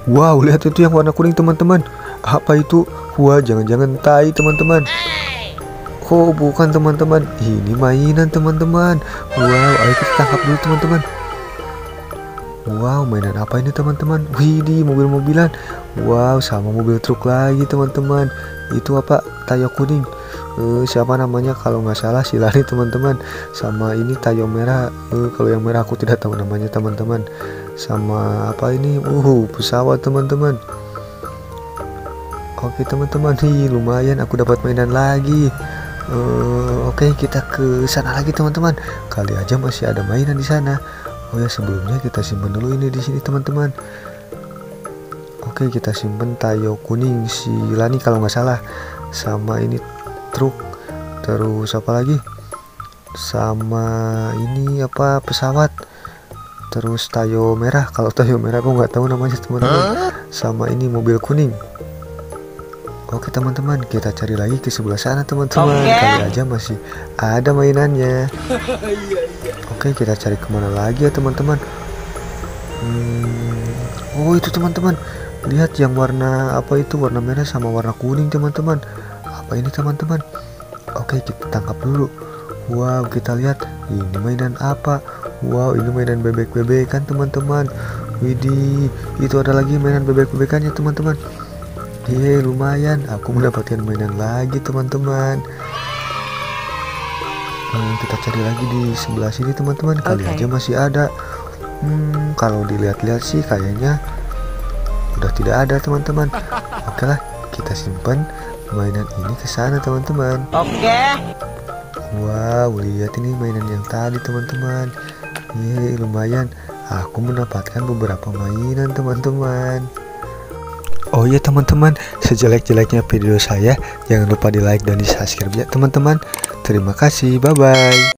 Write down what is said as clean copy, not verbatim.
Wow, lihat itu yang warna kuning teman-teman. Apa itu? Wah, jangan-jangan tai teman-teman. Oh, bukan teman-teman. Ini mainan teman-teman. Wow, ayo kita tangkap dulu teman-teman. Wow, mainan apa ini teman-teman? Widih, mobil-mobilan. Wow, sama mobil truk lagi teman-teman. Itu apa? Tayo kuning. Siapa namanya? Kalau nggak salah si Lani teman-teman. Sama ini tayo merah. Kalau yang merah aku tidak tahu namanya teman-teman. Sama apa ini? Pesawat teman-teman. Oke teman-teman, nih lumayan aku dapat mainan lagi. Oke, kita ke sana lagi teman-teman. Kali aja masih ada mainan di sana. Oh ya, sebelumnya kita simpan dulu ini di sini teman-teman. Oke, kita simpan tayo kuning si Lani kalau nggak salah. Sama ini truk. Terus apa lagi? Sama ini apa, pesawat. Terus tayo merah. Kalau tayo merah aku nggak tahu namanya teman-teman. Sama ini mobil kuning. Oke teman-teman, kita cari lagi ke sebelah sana teman-teman. Kali aja masih ada mainannya. Oke, kita cari kemana lagi ya teman-teman. Oh itu teman-teman, lihat yang warna apa itu, warna merah sama warna kuning teman-teman. Apa ini teman-teman? Oke, kita tangkap dulu. Wow, kita lihat ini mainan apa. Wow, ini mainan bebek-bebekan teman-teman. Widih, itu ada lagi mainan bebek-bebekannya teman-teman. Yeay, lumayan aku mendapatkan mainan lagi teman-teman. Kita cari lagi di sebelah sini teman-teman. Kali aja masih ada. Kalau dilihat-lihat sih kayaknya udah tidak ada teman-teman. Oke lah, kita simpan mainan ini ke sana teman-teman. Wow, lihat ini mainan yang tadi teman-teman. Yeay, lumayan aku mendapatkan beberapa mainan teman-teman. Oh iya teman-teman, sejelek-jeleknya video saya, jangan lupa di like dan di subscribe ya teman-teman. Terima kasih, bye-bye.